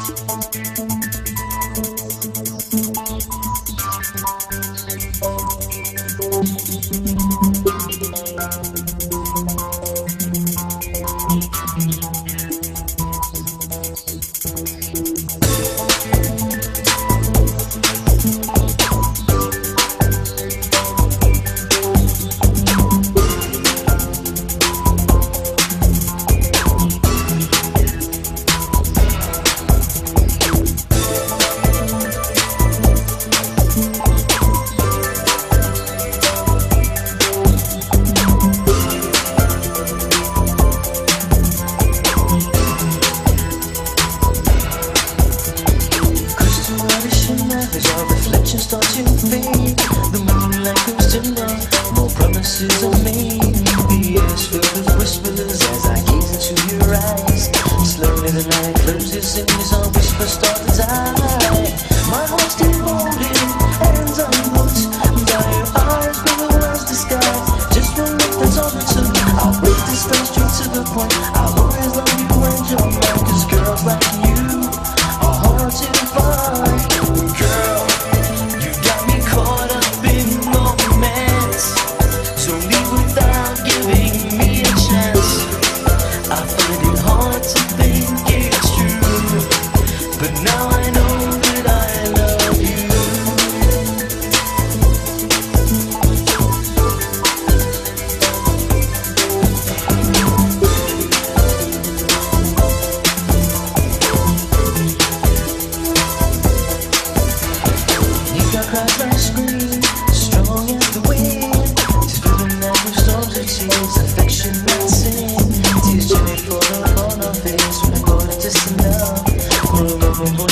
Start to fade. The moonlight goes dimmer, more promises are made. The air's filled with whispers as I gaze into your eyes. Slowly the night closes in as our whispers start to die. My heart's devoted, hands unhooked by your eyes, but the world's disguised. Just one look, that's all it took. I'll break this down straight to the point. I'll always love you and you're mine, 'cause girls like you are hard to find. Girl, cries I scream, strong as the wind. Tis driven out of storms of tears, affection and sin. Tears gently fall upon our face when I go to distant love.